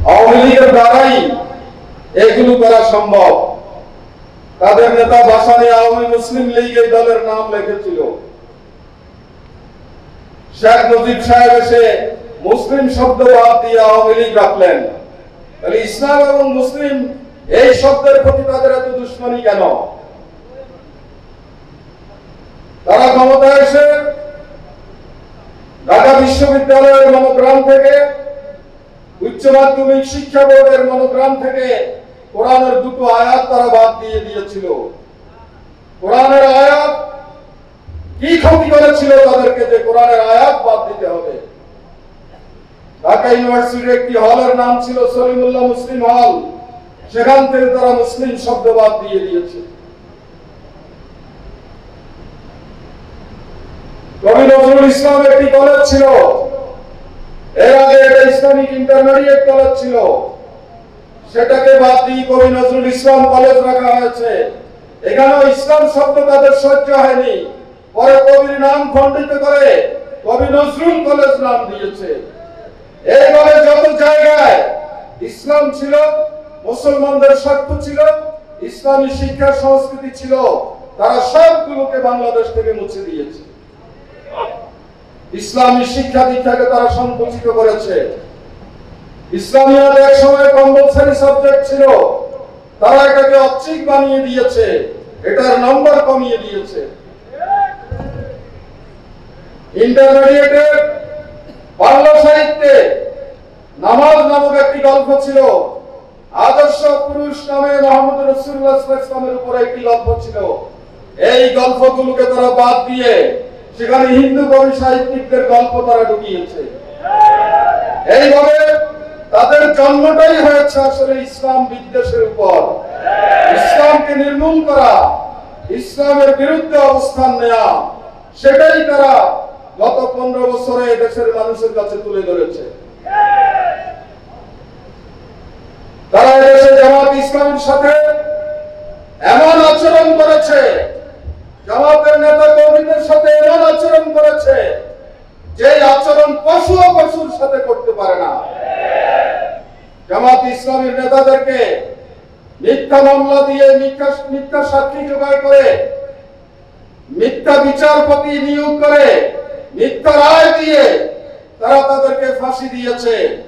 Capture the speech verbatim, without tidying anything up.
আওয়ামী লীগের দ্বারাই এগুলো করা সম্ভব। তাদের নেতা ভাসানী আওয়ামী মুসলিম লীগ এই দলের নাম লিখেছিল। শেখ মুজিব সাহেব এসে মুসলিম শব্দ বাদ দিয়ে আওয়ামী লীগ রাখলেন। তাহলে ইসলাম এবং মুসলিম এই শব্দের প্রতি তাদের এত দুশ্মনী কেন? তারা ক্ষমতায় এসে ঢাকা বিশ্ববিদ্যালয়ের মনোগ্রাম থেকে, উচ্চ মাধ্যমিক শিক্ষা বোর্ডের মনোগ্রাম থেকে কোরআনের দুটো আয়াত তারা বাদ দিয়ে দিয়েছিল। কোরআনের আয়াত কি ক্ষতি করেছিল তাদেরকে যে কোরআনের আয়াত বাদ দিতে হবে? ঢাকা ইউনিভার্সিটির একটি হলের নাম ছিল সলিমুল্লাহ মুসলিম হল, সেখান থেকে তারা মুসলিম শব্দ বাদ দিয়ে দিয়েছে। কবি নজরুল ইসলাম একটি কলেজ ছিল, এর আগে এটা ইসলামিক ইন্টারমিডিয়েট কলেজ ছিল, সেটাকে বাদ দিয়ে কবি নজরুল ইসলাম কলেজ রাখা হয়েছে। এখানেও ইসলাম শব্দ তাদের সহ্য হয়নি, পরে কবির নাম খণ্ডিত করে কবি নজরুল কলেজ নাম দিয়েছে। এইভাবে যত জায়গায় ইসলাম ছিল, মুসলমানদের স্বার্থ ছিল, ইসলামী শিক্ষা সংস্কৃতি ছিল, তারা সবগুলোকে বাংলাদেশ থেকে মুছে দিয়েছে। ইসলামী শিক্ষা দীক্ষাকে তারা সংকুচিত করেছে। ইসলামিয়াত এক সময় কম্পালসরি সাবজেক্ট ছিল, তারা এটাকে ঐচ্ছিক বানিয়ে দিয়েছে, এটার নম্বর কমিয়ে দিয়েছে। ইন্টারমিডিয়েটে বাংলা সাহিত্যে নামাজ নামক একটি গল্প ছিল, আদর্শ পুরুষ নামে মোহাম্মদ রাসূলুল্লাহ সাল্লাল্লাহু আলাইহি ওয়াসাল্লামের উপর একটি গল্প ছিল। এই গল্পগুলোকে তারা বাদ দিয়ে সেখানে হিন্দু কবি সাহিত্যিকদের গল্প তারা ঢুকিয়েছে। এইভাবে তাদের জন্মটাই হয়েছে আসলে ইসলাম বিদ্বেষের উপর। ইসলামকে নির্মূল করা, ইসলামের বিরুদ্ধে অবস্থান নেওয়া, সেটাই তারা গত পনেরো বছরে দেশের মানুষের কাছে তুলে ধরেছে। তারা এদেশে জামাত ইসলামের সাথে এমন আচরণ করেছে, জামাতের নেতা কর্মীদের সাথে এমন আচরণ করেছে যে আচরণ পশু পশুর সাথে করতে পারে না। জামাত ইসলামের নেতাদেরকে মিথ্যা মামলা দিয়ে, মিথ্যা মিথ্যা সাক্ষী জোগাড় করে, মিথ্যা বিচারপতি নিয়োগ করে, মিথ্যা রায় দিয়ে তারা তাদেরকে ফাঁসি দিয়েছে।